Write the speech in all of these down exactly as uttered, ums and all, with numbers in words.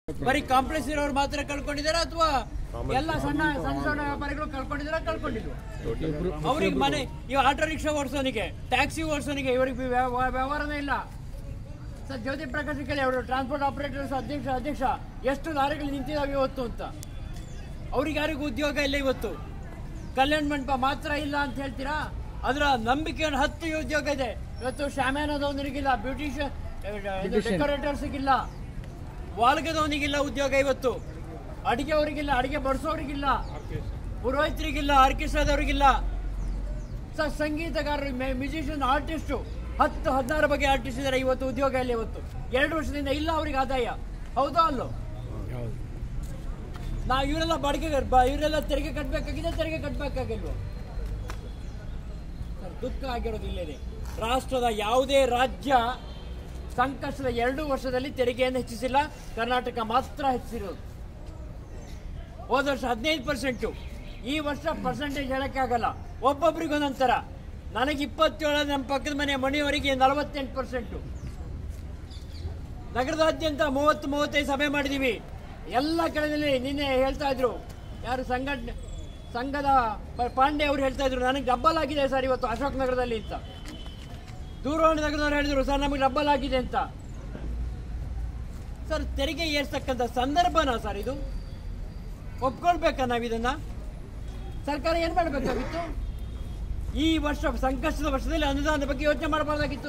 ಬರೀ ಕಾಂಪ್ಲೆಕ್ಸ್ ಇರೋರು ಮಾತ್ರ ಕಳ್ಕೊಂಡಿದಾರ ಅಥವಾ ಎಲ್ಲ ಸಣ್ಣ ಸಣ್ಣ ಸಣ್ಣ ವ್ಯಾಪಾರಿಗಳು ಕಳ್ಕೊಂಡಿದಾರ ಕಳ್ಕೊಂಡಿದ್ರು ಅವ್ರಿಗೆ ಮನೆ ಇವ ಆಟೋ ರಿಕ್ಷಾ ಓಡಿಸೋನಿಗೆ ಟ್ಯಾಕ್ಸಿ ಓಡಿಸೋನಿಗೆ ಇವರಿಗೆ ವ್ಯವಹಾರನೇ ಇಲ್ಲ ಸರ್. ಜ್ಯೋತಿ ಪ್ರಕಾಶ್ ಕೇಳಿ ಅವರು ಟ್ರಾನ್ಸ್ಪೋರ್ಟ್ ಆಪರೇಟರ್ಸ್ ಅಧ್ಯಕ್ಷ ಅಧ್ಯಕ್ಷ ಎಷ್ಟು ಲಾರಿಗಳು ನಿಂತಿದಾವೆ ಇವತ್ತು ಅಂತ. ಅವ್ರಿಗೆ ಯಾರಿಗೂ ಉದ್ಯೋಗ ಇಲ್ಲ ಇವತ್ತು. ಕಲ್ಯಾಣ ಮಂಟಪ ಮಾತ್ರ ಇಲ್ಲ ಅಂತ ಹೇಳ್ತೀರಾ? ಅದರ ನಂಬಿಕೆಯನ್ನು ಹತ್ತು ಉದ್ಯೋಗ ಇದೆ ಇವತ್ತು. ಶಾಮ್ಯಾನದವನಿಗಿಲ್ಲ, ಬ್ಯೂಟಿಷಿಯನ್ ಡೆಕೋರೇಟರ್ಸ್ಗಿಲ್ಲ, ವಾಲ್ಗದವನಿಗಿಲ್ಲ ಉದ್ಯೋಗ ಇವತ್ತು. ಅಡಿಗೆ ಅವರಿಗಿಲ್ಲ, ಅಡಿಗೆ ಬಡಿಸೋರಿಗಿಲ್ಲ, ಪುರೋಹಿತರಿಗಿಲ್ಲ, ಆರ್ಕೆಸ್ಟ್ರಾದವ್ರಿಗಿಲ್ಲ, ಸರ್ ಸಂಗೀತಗಾರರು, ಮ್ಯೂಸಿಷಿಯನ್, ಆರ್ಟಿಸ್ಟು ಹತ್ತು ಹದಿನಾರು ಬಗ್ಗೆ ಆರ್ಟಿಸ್ಟ್ ಇದ್ದಾರೆ ಇವತ್ತು ಉದ್ಯೋಗ ಇಲ್ಲ. ಇವತ್ತು ಎರಡು ವರ್ಷದಿಂದ ಇಲ್ಲ ಅವ್ರಿಗೆ ಆದಾಯ. ಹೌದಾ ಅಲ್ಲೋ? ನಾ ಇವರೆಲ್ಲ ಬಾಡಿಗೆ ಇವರೆಲ್ಲ ತೆರಿಗೆ ಕಟ್ಟಬೇಕಾಗಿದೆ, ತೆರಿಗೆ ಕಟ್ಟಬೇಕಾಗಿಲ್ವ? ಸರ್ ದುಃಖ ಆಗಿರೋದು ಇಲ್ಲೇನೆ. ರಾಷ್ಟ್ರದ ಯಾವುದೇ ರಾಜ್ಯ ಸಂಕಷ್ಟದ ಎರಡು ವರ್ಷದಲ್ಲಿ ತೆರಿಗೆಯನ್ನು ಹೆಚ್ಚಿಸಿಲ್ಲ, ಕರ್ನಾಟಕ ಮಾತ್ರ ಹೆಚ್ಚಿಸಿರೋದು. ಹೋದ ವರ್ಷ ಹದಿನೈದು ಪರ್ಸೆಂಟು, ಈ ವರ್ಷ ಪರ್ಸೆಂಟೇಜ್ ಹೇಳಕ್ಕಾಗಲ್ಲ. ಒಬ್ಬೊಬ್ರಿಗೊಂದೊಂಥರ. ನನಗೆ ಇಪ್ಪತ್ತೇಳು, ನಮ್ಮ ಪಕ್ಕದ ಮನೆ ಮಣಿಯವರಿಗೆ ನಲವತ್ತೆಂಟು ಪರ್ಸೆಂಟು. ನಗರದಾದ್ಯಂತ ಮೂವತ್ತು ಮೂವತ್ತೈದು ಸಭೆ ಮಾಡಿದೀವಿ. ಎಲ್ಲ ಕಡೆಯಲ್ಲಿ ನಿನ್ನೆ ಹೇಳ್ತಾ ಇದ್ರು, ಯಾರು ಸಂಘಟನೆ ಸಂಘದ ಪಾಂಡೆ ಅವರು ಹೇಳ್ತಾ ಇದ್ರು, ನನಗೆ ಡಬ್ಬಲ್ ಆಗಿದೆ ಸರ್ ಇವತ್ತು ಅಶೋಕ್ ನಗರದಲ್ಲಿ ಅಂತ. ದೂರವಾಣಿ ನಗರದವ್ರು ಹೇಳಿದ್ರು, ಸರ್ ನಮಗೆ ಡಬ್ಬಲ್ ಆಗಿದೆ ಅಂತ. ಸರ್ ತೆರಿಗೆ ಏರ್ಸ್ತಕ್ಕಂಥ ಸಂದರ್ಭನಾ ಸರ್ ಇದು? ಒಪ್ಕೊಳ್ಬೇಕಾ ನಾವು ಇದನ್ನ? ಸರ್ಕಾರ ಏನ್ ಮಾಡಬೇಕಾಗಿತ್ತು? ಈ ವರ್ಷ ಸಂಕಷ್ಟದ ವರ್ಷದಲ್ಲಿ ಅನುದಾನದ ಬಗ್ಗೆ ಯೋಚನೆ ಮಾಡಬಾರ್ದಾಗಿತ್ತು.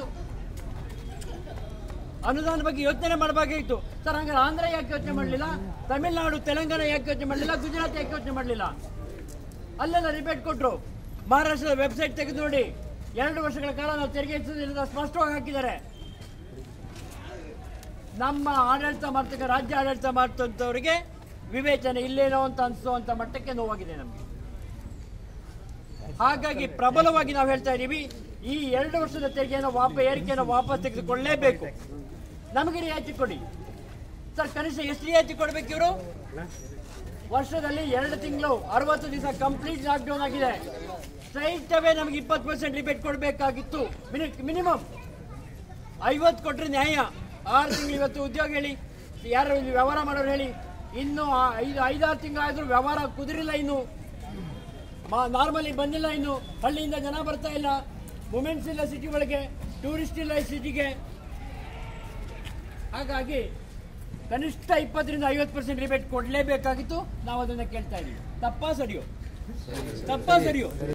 ಅನುದಾನದ ಬಗ್ಗೆ ಯೋಚನೆ ಮಾಡಬೇಕಾಗಿತ್ತು ಸರ್. ಹಂಗಾರೆ ಆಂಧ್ರ ಯಾಕೆ ಯೋಚನೆ ಮಾಡಲಿಲ್ಲ? ತಮಿಳುನಾಡು, ತೆಲಂಗಾಣ ಯಾಕೆ ಯೋಚನೆ ಮಾಡಲಿಲ್ಲ? ಗುಜರಾತ್ ಯಾಕೆ ಯೋಚನೆ ಮಾಡಲಿಲ್ಲ? ಅಲ್ಲೆಲ್ಲ ರಿಬೇಟ್ ಕೊಟ್ಟರು. ಮಹಾರಾಷ್ಟ್ರದ ವೆಬ್ಸೈಟ್ ತೆಗೆದು ನೋಡಿ, ಎರಡು ವರ್ಷಗಳ ಕಾಲ ನಾವು ತೆರಿಗೆ ಹೆಚ್ಚಿಸೋದಿಲ್ಲ ಸ್ಪಷ್ಟವಾಗಿ ಹಾಕಿದ್ದಾರೆ. ನಮ್ಮ ಆಡಳಿತ ಮಾಡ್ತಕ್ಕ ರಾಜ್ಯ ಆಡಳಿತ ಮಾಡ್ತಂಥವ್ರಿಗೆ ವಿವೇಚನೆ ಇಲ್ಲೇನೋ ಅಂತ ಅನಿಸುವಂತ ಮಟ್ಟಕ್ಕೆ ನೋವಾಗಿದೆ ನಮಗೆ. ಹಾಗಾಗಿ ಪ್ರಬಲವಾಗಿ ನಾವು ಹೇಳ್ತಾ ಇದ್ದೀವಿ, ಈ ಎರಡು ವರ್ಷದ ತೆರಿಗೆಯನ್ನು ವಾಪಸ್ ಏರಿಕೆಯನ್ನು ವಾಪಸ್ ತೆಗೆದುಕೊಳ್ಳಲೇಬೇಕು. ನಮಗೆ ರಿಯಾಯಿತಿ ಕೊಡಿ ಸರ್. ಕನಿಷ್ಠ ಎಷ್ಟು ರಿಯಾಯಿತಿ ಕೊಡಬೇಕು ಇವರು? ವರ್ಷದಲ್ಲಿ ಎರಡು ತಿಂಗಳು ಅರವತ್ತು ದಿವಸ ಕಂಪ್ಲೀಟ್ ಲಾಕ್ ಡೌನ್ ಆಗಿದೆ. ಸ್ಟ್ರೈಟ್ ಅವೇ ನಮಗೆ ಇಪ್ಪತ್ತು ಪರ್ಸೆಂಟ್ ರಿಬೇಟ್ ಕೊಡಬೇಕಾಗಿತ್ತು ಮಿನಿಮಮ್. ಐವತ್ತು ಕೊಟ್ಟರೆ ನ್ಯಾಯ. ಆರು ತಿಂಗಳು ಇವತ್ತು ಉದ್ಯೋಗ ಹೇಳಿ, ಯಾರು ಇಲ್ಲಿ ವ್ಯವಹಾರ ಮಾಡೋರು ಹೇಳಿ, ಇನ್ನು ಐದು ಐದಾರು ತಿಂಗಳಾದ್ರೂ ವ್ಯವಹಾರ ಕುದುರಿಲ್ಲ, ಇನ್ನು ನಾರ್ಮಲಿ ಬಂದಿಲ್ಲ, ಇನ್ನು ಹಳ್ಳಿಯಿಂದ ಜನ ಬರ್ತಾ ಇಲ್ಲ, ಮೂಮೆಂಟ್ಸ್ ಇಲ್ಲ ಸಿಟಿ ಒಳಗೆ, ಟೂರಿಸ್ಟ್ ಇಲ್ಲ ಈ ಸಿಟಿಗೆ. ಹಾಗಾಗಿ ಕನಿಷ್ಠ ಇಪ್ಪತ್ತರಿಂದ ಐವತ್ತು ಪರ್ಸೆಂಟ್ ರಿಬೇಟ್ ಕೊಡಲೇಬೇಕಾಗಿತ್ತು. ನಾವು ಅದನ್ನ ಕೇಳ್ತಾ ಇದ್ದೀವಿ. ತಪ್ಪಾ ಸರಿಯೋ? ತಪ್ಪಾ ಸರಿಯೋ?